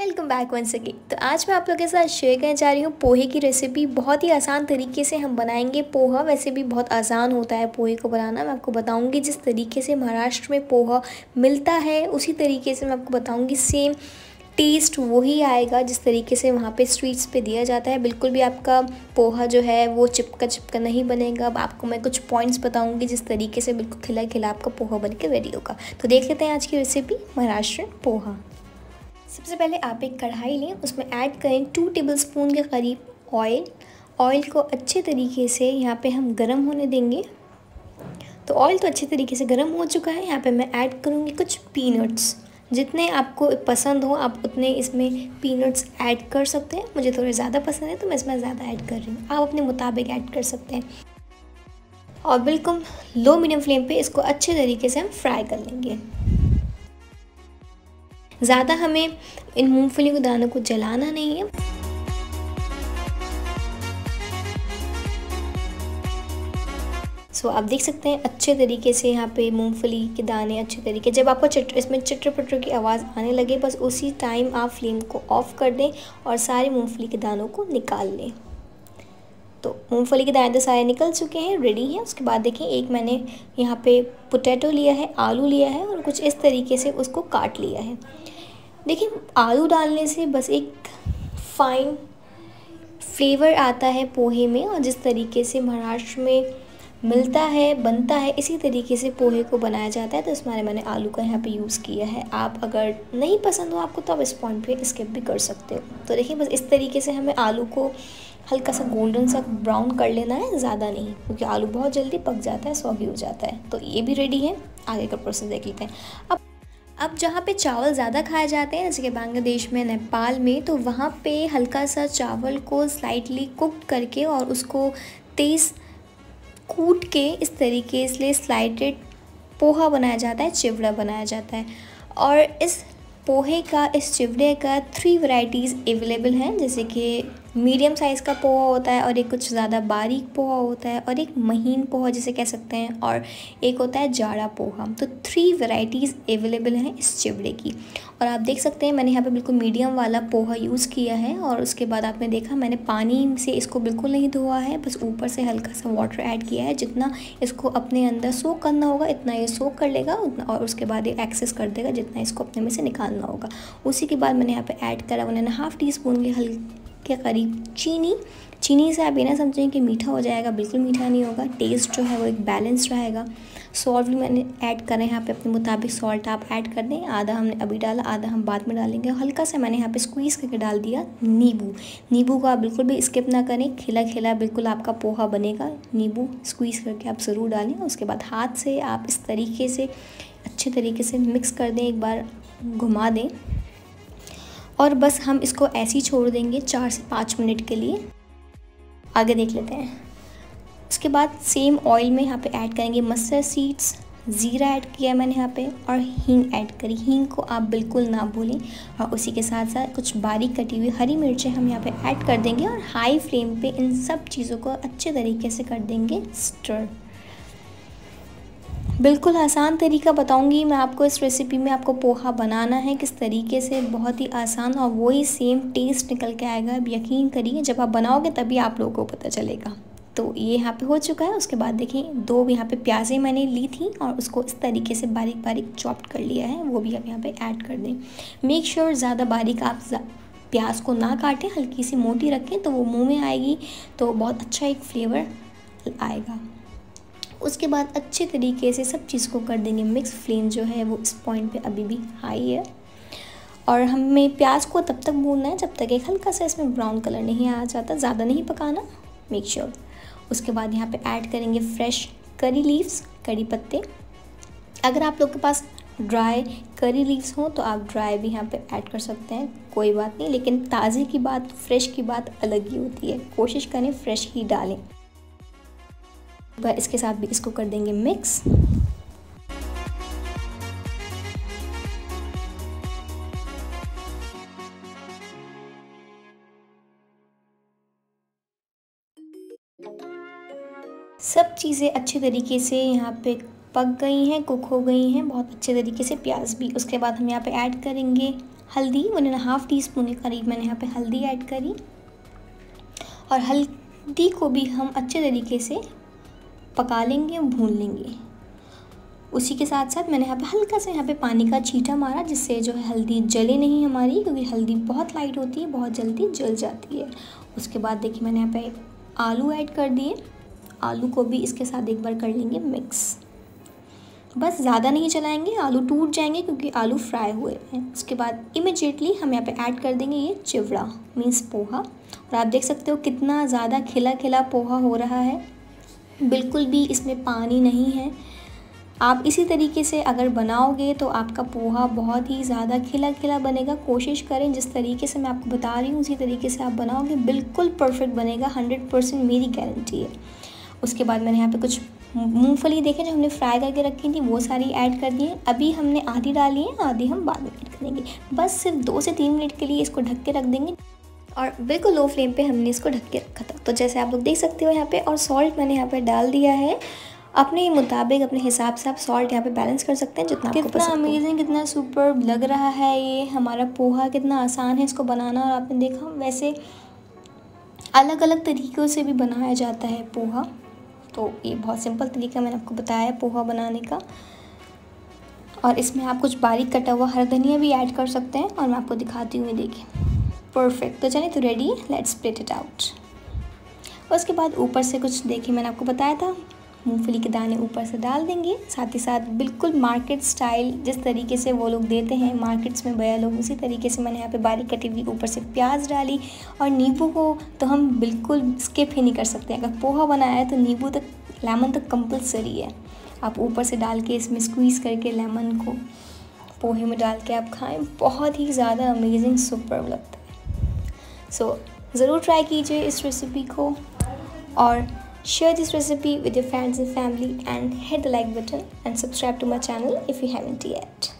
Welcome back once again. तो आज मैं आप लोगों के साथ शेयर करने जा रही हूँ पोहे की रेसिपी। बहुत ही आसान तरीके से हम बनाएंगे पोहा। वैसे भी बहुत आसान होता है पोहे को बनाना। मैं आपको बताऊँगी जिस तरीके से महाराष्ट्र में पोहा मिलता है उसी तरीके से मैं आपको बताऊँगी। सेम टेस्ट वही आएगा जिस तरीके से वहाँ पे स्ट्रीट्स पे दिया जाता है। बिल्कुल भी आपका पोहा जो है वो चिपका नहीं बनेगा। अब आपको मैं कुछ पॉइंट्स बताऊँगी जिस तरीके से बिल्कुल खिला खिला आपका पोहा बन के रेडी होगा। तो देख लेते हैं आज की रेसिपी महाराष्ट्र पोहा। सबसे पहले आप एक कढ़ाई लें, उसमें ऐड करें 2 टेबलस्पून के करीब ऑयल। ऑयल को अच्छे तरीके से यहाँ पे हम गरम होने देंगे। तो ऑयल तो अच्छे तरीके से गरम हो चुका है। यहाँ पे मैं ऐड करूँगी कुछ पीनट्स। जितने आपको पसंद हो आप उतने इसमें पीनट्स ऐड कर सकते हैं। मुझे थोड़े ज़्यादा पसंद है तो मैं इसमें ज़्यादा ऐड कर रही हूँ। आप अपने मुताबिक ऐड कर सकते हैं और बिल्कुल लो मीडियम फ्लेम पे इसको अच्छे तरीके से हम फ्राई कर लेंगे। ज़्यादा हमें इन मूंगफली के दानों को जलाना नहीं है। सो आप देख सकते हैं अच्छे तरीके से यहाँ पे मूंगफली के दाने अच्छे तरीके, जब आपको इसमें चटर पटर की आवाज़ आने लगे बस उसी टाइम आप फ्लेम को ऑफ कर दें और सारे मूंगफली के दानों को निकाल लें। तो मूंगफली के दाने तो सारे निकल चुके हैं, रेडी हैं। उसके बाद देखें एक मैंने यहाँ पे पोटैटो लिया है, आलू लिया है और कुछ इस तरीके से उसको काट लिया है। देखिए आलू डालने से बस एक फाइन फ्लेवर आता है पोहे में, और जिस तरीके से महाराष्ट्र में मिलता है बनता है इसी तरीके से पोहे को बनाया जाता है। तो इस मैंने आलू का यहाँ पे यूज़ किया है। आप अगर नहीं पसंद हो आपको तो आप इस पॉइंट पे स्किप भी कर सकते हो। तो देखिए बस इस तरीके से हमें आलू को हल्का सा गोल्डन सा ब्राउन कर लेना है, ज़्यादा नहीं, क्योंकि आलू बहुत जल्दी पक जाता है, सॉगी हो जाता है। तो ये भी रेडी है। आगे का प्रोसेस देख लेते हैं। अब जहाँ पे चावल ज़्यादा खाए जाते हैं जैसे कि बांग्लादेश में, नेपाल में, तो वहाँ पे हल्का सा चावल को स्लाइटली कुकड करके और उसको तेज़ कूट के इस तरीके से स्लाइटेड पोहा बनाया जाता है, चिवड़ा बनाया जाता है। और इस पोहे का, इस चिवड़े का 3 वैरायटीज़ अवेलेबल हैं। जैसे कि मीडियम साइज़ का पोहा होता है और एक कुछ ज़्यादा बारीक पोहा होता है और एक महीन पोहा जिसे कह सकते हैं, और एक होता है जाड़ा पोहा। तो 3 वैरायटीज़ अवेलेबल हैं इस चिवड़े की। और आप देख सकते हैं मैंने यहाँ पे बिल्कुल मीडियम वाला पोहा यूज़ किया है। और उसके बाद आपने देखा मैंने पानी से इसको बिल्कुल नहीं धोआ है, बस ऊपर से हल्का सा वाटर ऐड किया है। जितना इसको अपने अंदर सोक करना होगा इतना ये सोक कर लेगा, और उसके बाद ये एक्सेस कर देगा जितना इसको अपने में से निकालना होगा। उसी के बाद मैंने यहाँ पे ऐड करा 1.5 टीस्पून के करीब चीनी से आप ये ना समझें कि मीठा हो जाएगा, बिल्कुल मीठा नहीं होगा। टेस्ट जो है वो एक बैलेंस रहेगा। सॉल्ट भी मैंने ऐड करें यहाँ पे अपने मुताबिक सॉल्ट आप ऐड कर दें। आधा हमने अभी डाला, आधा हम बाद में डालेंगे। हल्का सा मैंने यहाँ पे स्क्वीज़ करके डाल दिया नींबू को आप बिल्कुल भी स्किप ना करें, खिला खिला बिल्कुल आपका पोहा बनेगा। नींबू स्क्वीज़ करके आप ज़रूर डालें। उसके बाद हाथ से आप इस तरीके से अच्छे तरीके से मिक्स कर दें, एक बार घुमा दें और बस हम इसको ऐसे ही छोड़ देंगे 4 से 5 मिनट के लिए। आगे देख लेते हैं। उसके बाद सेम ऑयल में यहाँ पे ऐड करेंगे मस्टर्ड सीड्स, ज़ीरा ऐड किया मैंने यहाँ पे, और हींग ऐड करी। हींग को आप बिल्कुल ना भूलें। और उसी के साथ साथ कुछ बारीक कटी हुई हरी मिर्चें हम यहाँ पे ऐड कर देंगे और हाई फ्लेम पे इन सब चीज़ों को अच्छे तरीके से कर देंगे स्टर। बिल्कुल आसान तरीका बताऊंगी मैं आपको इस रेसिपी में। आपको पोहा बनाना है किस तरीके से, बहुत ही आसान, और वही सेम टेस्ट निकल के आएगा। अब यकीन करिए जब आप बनाओगे तभी आप लोगों को पता चलेगा। तो ये यहाँ पे हो चुका है। उसके बाद देखिए 2 यहाँ पे प्याज़ें मैंने ली थी और उसको इस तरीके से बारीक बारीक चॉप्ड कर लिया है, वो भी आप यहाँ पे ऐड कर दें। मेक श्योर ज़्यादा बारीक आप प्याज को ना काटें, हल्की सी मोटी रखें तो वो मुँह में आएगी तो बहुत अच्छा एक फ्लेवर आएगा। उसके बाद अच्छे तरीके से सब चीज़ को कर देंगे मिक्स। फ्लेम जो है वो इस पॉइंट पे अभी भी हाई है और हमें प्याज को तब तक भूनना है जब तक एक हल्का सा इसमें ब्राउन कलर नहीं आ जाता, ज़्यादा नहीं पकाना, मेक श्योर। उसके बाद यहाँ पे ऐड करेंगे फ्रेश करी लीव्स, करी पत्ते। अगर आप लोग के पास ड्राई करी लीव्स हो तो आप ड्राई भी यहाँ पे ऐड कर सकते हैं, कोई बात नहीं। लेकिन ताज़े की बात, फ्रेश की बात अलग ही होती है, कोशिश करें फ्रेश ही डालें। इसके साथ भी इसको कर देंगे मिक्स। सब चीज़ें अच्छे तरीके से यहाँ पे पक गई हैं, कुक हो गई हैं बहुत अच्छे तरीके से, प्याज भी। उसके बाद हम यहाँ पे ऐड करेंगे हल्दी 1.5 टीस्पून के करीब मैंने यहाँ पे हल्दी ऐड करी, और हल्दी को भी हम अच्छे तरीके से पका लेंगे, भून लेंगे। उसी के साथ साथ मैंने यहाँ पे हल्का सा यहाँ पे पानी का छींटा मारा, जिससे जो है हल्दी जले नहीं हमारी, क्योंकि हल्दी बहुत लाइट होती है, बहुत जल्दी जल जाती है। उसके बाद देखिए मैंने यहाँ पे आलू ऐड कर दिए, आलू को भी इसके साथ एक बार कर लेंगे मिक्स। बस ज़्यादा नहीं चलाएंगे, आलू टूट जाएंगे क्योंकि आलू फ्राई हुए हैं। उसके बाद इमिजिएटली हम यहाँ पे ऐड कर देंगे ये चिवड़ा मीन्स पोहा, और आप देख सकते हो कितना ज़्यादा खिला खिला पोहा हो रहा है, बिल्कुल भी इसमें पानी नहीं है। आप इसी तरीके से अगर बनाओगे तो आपका पोहा बहुत ही ज़्यादा खिला खिला बनेगा। कोशिश करें जिस तरीके से मैं आपको बता रही हूँ उसी तरीके से आप बनाओगे, बिल्कुल परफेक्ट बनेगा, 100% मेरी गारंटी है। उसके बाद मैंने यहाँ पे कुछ मूंगफली देखें जो हमने फ्राई करके रखी थी, वो सारी ऐड कर दी है। अभी हमने आधी डाली है, आधी हम बाद में ऐड करेंगे। बस सिर्फ 2 से 3 मिनट के लिए इसको ढक के रख देंगे, और बिल्कुल लो फ्लेम पे हमने इसको ढक के रखा था। तो जैसे आप लोग देख सकते हो यहाँ पे, और सॉल्ट मैंने यहाँ पे डाल दिया है अपने मुताबिक, अपने हिसाब से आप सॉल्ट यहाँ पे बैलेंस कर सकते हैं जितना आपको पसंद। कितना अमेजिंग, कितना सुपर लग रहा है ये हमारा पोहा, कितना आसान है इसको बनाना। और आपने देखा वैसे अलग अलग तरीक़ों से भी बनाया जाता है पोहा, तो ये बहुत सिंपल तरीका मैंने आपको बताया पोहा बनाने का। और इसमें आप कुछ बारीक कटा हुआ हरा धनिया भी ऐड कर सकते हैं, और मैं आपको दिखाती हूँ, देखिए परफेक्ट। तो चलिए, तो ready, let's split it out. उसके बाद ऊपर से कुछ, देखिए मैंने आपको बताया था, मूंगफली के दाने ऊपर से डाल देंगे। साथ ही साथ बिल्कुल मार्केट स्टाइल जिस तरीके से वो लोग देते हैं मार्केट्स में भैया लोग, उसी तरीके से मैंने यहाँ पे बारीक कटी हुई ऊपर से प्याज डाली। और नींबू को तो हम बिल्कुल स्किप ही नहीं कर सकते, अगर पोहा बनाया है तो नींबू तक, लेमन तक कंपलसरी है। आप ऊपर से डाल के इसमें स्क्वीज़ करके लेमन को पोहे में डाल के आप खाएँ, बहुत ही ज़्यादा अमेजिंग सुपर लगता है। सो ज़रूर ट्राई कीजिए इस रेसिपी को, और share this recipe with your friends and family, and hit the like button and subscribe to my channel if you haven't yet.